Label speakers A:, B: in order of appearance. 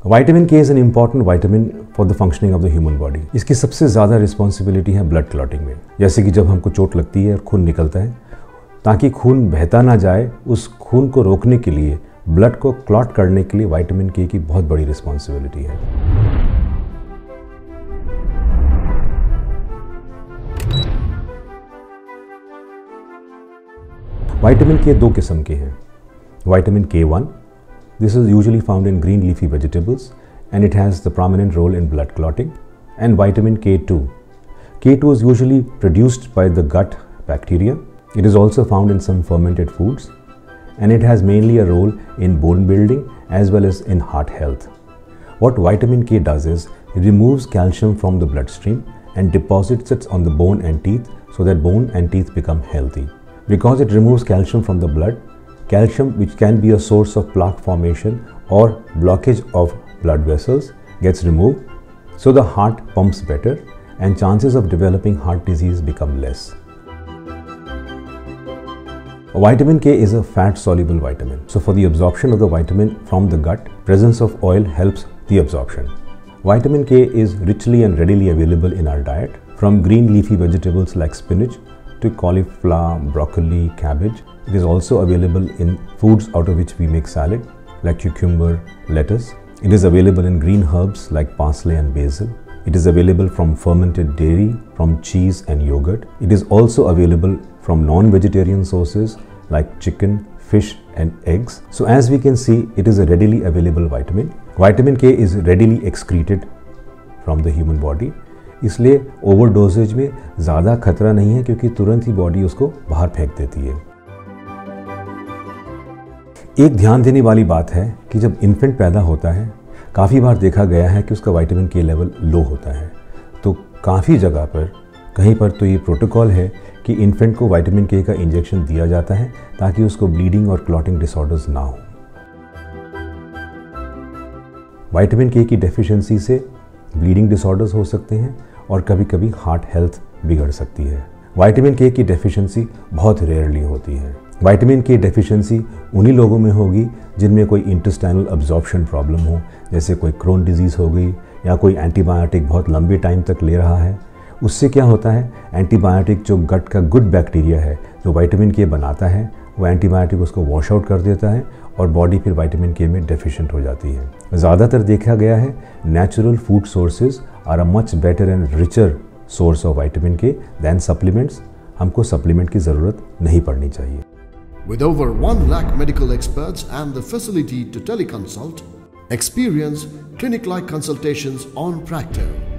A: Vitamin K is an important vitamin for the functioning of the human body. इसकी सबसे ज़्यादा responsibility है blood clotting में। जैसे कि जब हमको चोट लगती है और खून निकलता है, ताकि खून बहता ना जाए, उस खून को रोकने के लिए, ब्लड को क्लॉट करने के लिए विटामिन के की बहुत बड़ी रिस्पॉन्सिबिलिटी है। विटामिन के दो किस्म के हैं। Vitamin K1, this is usually found in green leafy vegetables and it has the prominent role in blood clotting. And vitamin K2. K2 is usually produced by the gut bacteria. It is also found in some fermented foods and it has mainly a role in bone building as well as in heart health. What vitamin K does is it removes calcium from the bloodstream and deposits it on the bone and teeth so that bone and teeth become healthy. Because it removes calcium from the blood, calcium, which can be a source of plaque formation or blockage of blood vessels, gets removed, so the heart pumps better and chances of developing heart disease become less. Vitamin K is a fat-soluble vitamin. So for the absorption of the vitamin from the gut, presence of oil helps the absorption. Vitamin K is richly and readily available in our diet, from green leafy vegetables like spinach to cauliflower, broccoli, cabbage. It is also available in foods out of which we make salad, like cucumber, lettuce. It is available in green herbs like parsley and basil. It is available from fermented dairy, from cheese and yogurt. It is also available from non-vegetarian sources like chicken, fish and eggs. So as we can see, it is a readily available vitamin. Vitamin K is readily excreted from the human body. इसलिए ओवरडोजेज में ज़्यादा खतरा नहीं है, क्योंकि तुरंत ही body उसको बाहर फेंक देती है। एक ध्यान देने वाली बात है कि जब इन्फेंट पैदा होता है, काफ़ी बार देखा गया है कि उसका विटामिन के लेवल लो होता है। तो काफ़ी जगह पर, कहीं पर तो ये प्रोटोकॉल है कि इन्फेंट को विटामिन के का इंजेक्शन दिया जाता है ताकि उसको ब्लीडिंग और क्लॉटिंग डिसऑर्डर्स ना हो। विटामिन के की डेफिशिएंसी से ब्लीडिंग डिसऑर्डर्स हो सकते हैं और कभी कभी हार्ट हेल्थ बिगड़ सकती है। विटामिन के की डेफिशिएंसी बहुत रेयरली होती है। विटामिन के डेफिशिएंसी उन्हीं लोगों में होगी जिनमें कोई इंटेस्टाइनल अब्जॉर्प्शन प्रॉब्लम हो, जैसे कोई क्रोन डिजीज़ हो गई या कोई एंटीबायोटिक बहुत लंबे टाइम तक ले रहा है। उससे क्या होता है, एंटीबायोटिक जो गट का गुड बैक्टीरिया है जो विटामिन के बनाता है, वो एंटीबायोटिक उसको वॉश आउट कर देता है और बॉडी फिर विटामिन के में डेफिशिएंट हो जाती है। ज़्यादातर देखा गया है natural food sources are a much better and richer source of vitamin K than supplements. हमको सप्लीमेंट की ज़रूरत नहीं पड़नी चाहिए।
B: With over 1 lakh medical experts and the facility to teleconsult, experience clinic-like consultations on Practor.